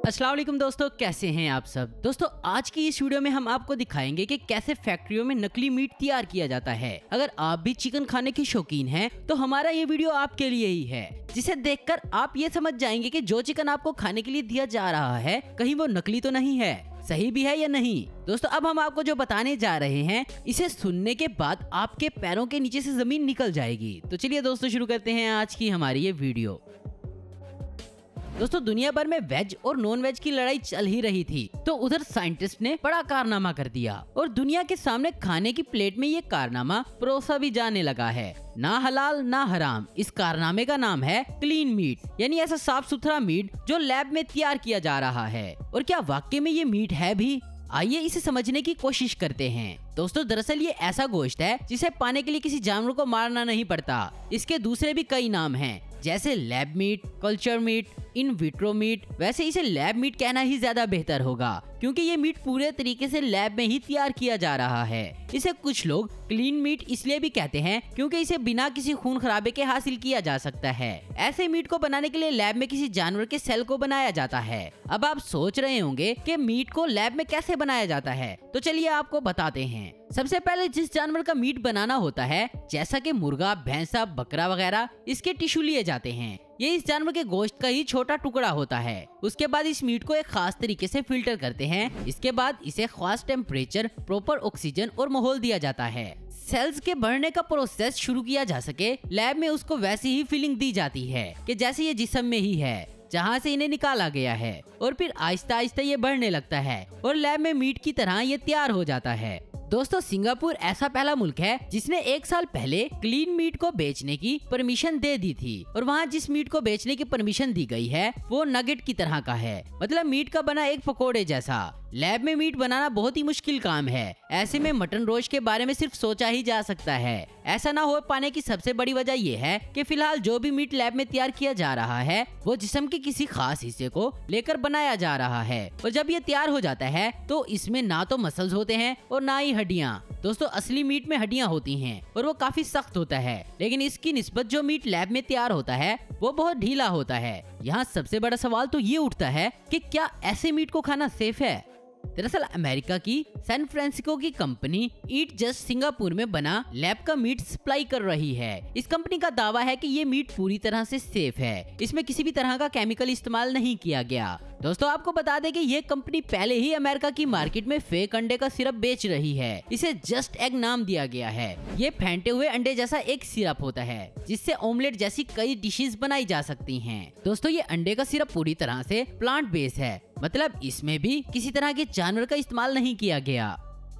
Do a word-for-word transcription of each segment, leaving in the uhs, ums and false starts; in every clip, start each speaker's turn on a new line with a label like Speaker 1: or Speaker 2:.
Speaker 1: अस्सलाम वालेकुम दोस्तों, कैसे हैं आप सब। दोस्तों आज की इस वीडियो में हम आपको दिखाएंगे कि कैसे फैक्ट्रियों में नकली मीट तैयार किया जाता है। अगर आप भी चिकन खाने के शौकीन हैं तो हमारा ये वीडियो आपके लिए ही है, जिसे देखकर आप ये समझ जाएंगे कि जो चिकन आपको खाने के लिए दिया जा रहा है कहीं वो नकली तो नहीं है, सही भी है या नहीं। दोस्तों अब हम आपको जो बताने जा रहे हैं इसे सुनने के बाद आपके पैरों के नीचे से जमीन निकल जाएगी। तो चलिए दोस्तों शुरू करते हैं आज की हमारी ये वीडियो। दोस्तों दुनिया भर में वेज और नॉन वेज की लड़ाई चल ही रही थी, तो उधर साइंटिस्ट ने बड़ा कारनामा कर दिया और दुनिया के सामने खाने की प्लेट में ये कारनामा परोसा भी जाने लगा है। ना हलाल ना हराम, इस कारनामे का नाम है क्लीन मीट, यानी ऐसा साफ सुथरा मीट जो लैब में तैयार किया जा रहा है। और क्या वाकई में ये मीट है भी? आइए इसे समझने की कोशिश करते हैं। दोस्तों दरअसल ये ऐसा गोश्त है जिसे पाने के लिए किसी जानवर को मारना नहीं पड़ता। इसके दूसरे भी कई नाम हैं, जैसे lab meat, culture meat, in vitro meat. वैसे इसे लैब मीट कहना ही ज्यादा बेहतर होगा, क्योंकि ये मीट पूरे तरीके से लैब में ही तैयार किया जा रहा है। इसे कुछ लोग क्लीन मीट इसलिए भी कहते हैं क्योंकि इसे बिना किसी खून खराबे के हासिल किया जा सकता है। ऐसे मीट को बनाने के लिए लैब में किसी जानवर के सेल को बनाया जाता है। अब आप सोच रहे होंगे कि मीट को लैब में कैसे बनाया जाता है, तो चलिए आपको बताते हैं। सबसे पहले जिस जानवर का मीट बनाना होता है, जैसा कि मुर्गा, भैंसा, बकरा वगैरह, इसके टिश्यू लिए जाते हैं। ये इस जानवर के गोश्त का ही छोटा टुकड़ा होता है। उसके बाद इस मीट को एक खास तरीके से फिल्टर करते हैं। इसके बाद इसे खास टेम्परेचर, प्रॉपर ऑक्सीजन और माहौल दिया जाता है। सेल्स के बढ़ने का प्रोसेस शुरू किया जा सके, लैब में उसको वैसी ही फीलिंग दी जाती है कि जैसे ये जिस्म में ही है जहाँ से इन्हें निकाला गया है। और फिर आहिस्ता आहिस्ता ये बढ़ने लगता है और लैब में मीट की तरह ये तैयार हो जाता है। दोस्तों सिंगापुर ऐसा पहला मुल्क है जिसने एक साल पहले क्लीन मीट को बेचने की परमिशन दे दी थी। और वहाँ जिस मीट को बेचने की परमिशन दी गई है वो नगेट की तरह का है, मतलब मीट का बना एक पकोड़े जैसा। लैब में मीट बनाना बहुत ही मुश्किल काम है। ऐसे में मटन रोस्ट के बारे में सिर्फ सोचा ही जा सकता है। ऐसा ना हो पाने की सबसे बड़ी वजह यह है कि फिलहाल जो भी मीट लैब में तैयार किया जा रहा है वो जिस्म के किसी खास हिस्से को लेकर बनाया जा रहा है। और जब ये तैयार हो जाता है तो इसमें ना तो मसल्स होते हैं और ना ही हड्डियाँ। दोस्तों असली मीट में हड्डियाँ होती हैं और वो काफी सख्त होता है, लेकिन इसकी निस्बत जो मीट लैब में तैयार होता है वो बहुत ढीला होता है। यहाँ सबसे बड़ा सवाल तो ये उठता है कि क्या ऐसे मीट को खाना सेफ है। दरअसल अमेरिका की सैन फ्रांसिस्को की कंपनी ईट जस्ट सिंगापुर में बना लैब का मीट सप्लाई कर रही है। इस कंपनी का दावा है कि ये मीट पूरी तरह से सेफ है, इसमें किसी भी तरह का केमिकल इस्तेमाल नहीं किया गया। दोस्तों आपको बता दें कि ये कंपनी पहले ही अमेरिका की मार्केट में फेक अंडे का सिरप बेच रही है। इसे जस्ट एग नाम दिया गया है। ये फेंटे हुए अंडे जैसा एक सिरप होता है जिससे ऑमलेट जैसी कई डिशेस बनाई जा सकती हैं। दोस्तों ये अंडे का सिरप पूरी तरह से प्लांट बेस है, मतलब इसमें भी किसी तरह के जानवर का इस्तेमाल नहीं किया गया।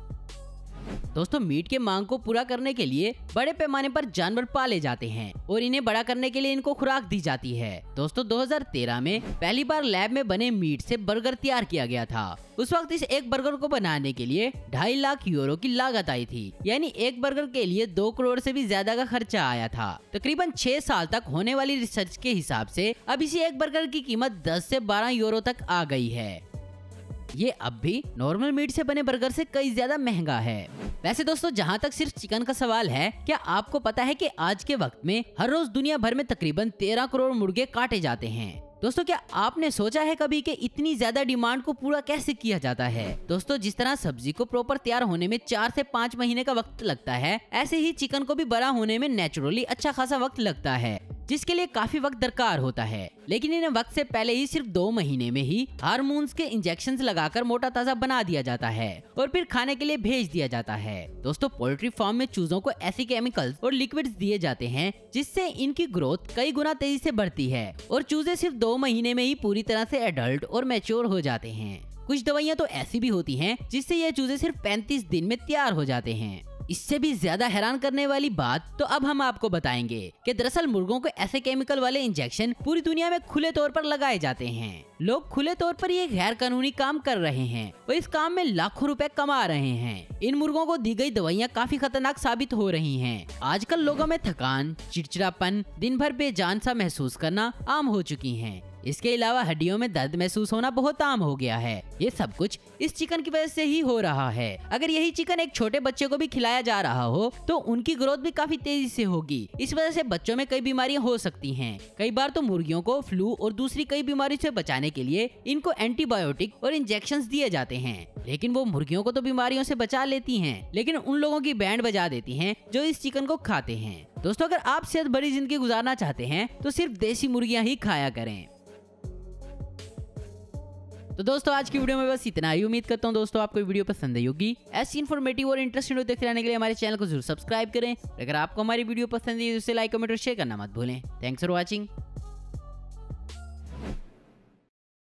Speaker 1: दोस्तों मीट के मांग को पूरा करने के लिए बड़े पैमाने पर जानवर पाले जाते हैं और इन्हें बड़ा करने के लिए इनको खुराक दी जाती है। दोस्तों दो हज़ार तेरह में पहली बार लैब में बने मीट से बर्गर तैयार किया गया था। उस वक्त इस एक बर्गर को बनाने के लिए ढाई लाख यूरो की लागत आई थी, यानी एक बर्गर के लिए दो करोड़ से भी ज्यादा का खर्चा आया था। तकरीबन छह साल तक होने वाली रिसर्च के हिसाब से अब इसी एक बर्गर की कीमत दस से बारह यूरो तक आ गई है। ये अब भी नॉर्मल मीट से बने बर्गर से कई ज्यादा महंगा है। वैसे दोस्तों जहाँ तक सिर्फ चिकन का सवाल है, क्या आपको पता है कि आज के वक्त में हर रोज दुनिया भर में तकरीबन तेरह करोड़ मुर्गे काटे जाते हैं। दोस्तों क्या आपने सोचा है कभी कि इतनी ज्यादा डिमांड को पूरा कैसे किया जाता है। दोस्तों जिस तरह सब्जी को प्रॉपर तैयार होने में चार से पाँच महीने का वक्त लगता है, ऐसे ही चिकन को भी बड़ा होने में नेचुरली अच्छा खासा वक्त लगता है, जिसके लिए काफी वक्त दरकार होता है। लेकिन इन्हें वक्त से पहले ही सिर्फ दो महीने में ही हार्मोन्स के इंजेक्शंस लगाकर मोटा ताजा बना दिया जाता है और फिर खाने के लिए भेज दिया जाता है। दोस्तों पोल्ट्री फार्म में चूजों को ऐसी केमिकल्स और लिक्विड्स दिए जाते हैं जिससे इनकी ग्रोथ कई गुना तेजी से बढ़ती है और चूजे सिर्फ दो महीने में ही पूरी तरह से एडल्ट और मैच्योर हो जाते हैं। कुछ दवाइयाँ तो ऐसी भी होती हैं जिससे ये चूजे सिर्फ पैंतीस दिन में तैयार हो जाते हैं। इससे भी ज्यादा हैरान करने वाली बात तो अब हम आपको बताएंगे कि दरअसल मुर्गों को ऐसे केमिकल वाले इंजेक्शन पूरी दुनिया में खुले तौर पर लगाए जाते हैं। लोग खुले तौर पर ये गैर कानूनी काम कर रहे हैं और इस काम में लाखों रुपए कमा रहे हैं। इन मुर्गों को दी गई दवाइयाँ काफी खतरनाक साबित हो रही हैं। आजकल लोगों में थकान, चिड़चिड़ापन, दिन भर बेजान सा महसूस करना आम हो चुकी हैं। इसके अलावा हड्डियों में दर्द महसूस होना बहुत आम हो गया है। ये सब कुछ इस चिकन की वजह से ही हो रहा है। अगर यही चिकन एक छोटे बच्चे को भी खिलाया जा रहा हो तो उनकी ग्रोथ भी काफी तेजी से होगी। इस वजह से बच्चों में कई बीमारियां हो सकती हैं। कई बार तो मुर्गियों को फ्लू और दूसरी कई बीमारियों से बचाने के लिए इनको एंटीबायोटिक और इंजेक्शंस दिए जाते हैं, लेकिन वो मुर्गियों को तो बीमारियों से बचा लेती हैं, लेकिन उन लोगों की बैंड बजा देती हैं जो इस चिकन को खाते हैं। दोस्तों, अगर आप सेहत भरी जिंदगी गुजारना चाहते हैं तो सिर्फ देसी मुर्गियां ही खाया करें। तो दोस्तों, आज की वीडियो में बस इतना ही। उम्मीद करता हूँ दोस्तों आपको वीडियो पसंद आई होगी। ऐसी इन्फॉर्मेटिव और इंटरेस्टिंग वीडियो देखते रहने के लिए हमारे चैनल को जरूर सब्सक्राइब करें। अगर आपको हमारी वीडियो पसंद है तो इसे लाइक, कमेंट और शेयर करना मत भूलें। Thanks for watching.